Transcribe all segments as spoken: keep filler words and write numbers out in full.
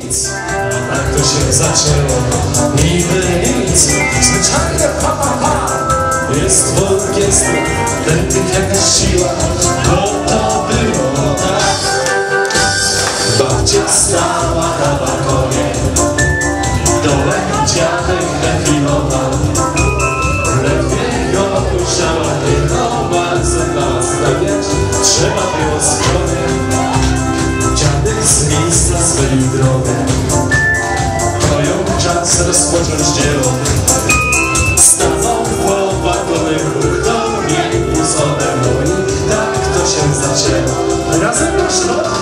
nic, a tak to się zaczęło. Niby nic, zwyczajnie pa pa pa. Jest w orkiestrze tętych jakaś siła, bo to było tak. Babcia stała na balkonie, dołem dziadek defilował. Ledwie go ujrzała, tylko zabrała stawiać, trzeba było skronie. Dziadek z miejsca zmylił drogę, pojął czas rozpocząć dzieło. Stanął po wagonem, kto biegł z ode mną i tak to się zaczęło. Razem na szlok.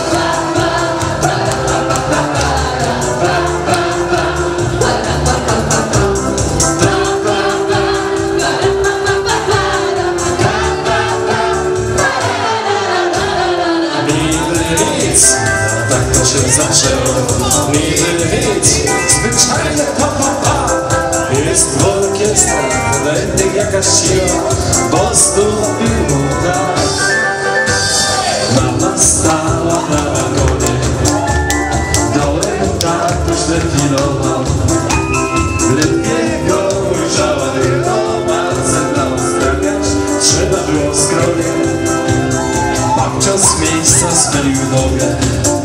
Tak to się zaczęło, niby nic, zwyczajnie pa pa pa. Jest w orkiestrach tętych jakaś siła, bo znów było tak. Mama stała na wagonie, dołem tatuś defilował. Ledwie go ujrzała, tylko dał stawiać, trzeba było skronie. Babcia z miejsca zmylił nogę,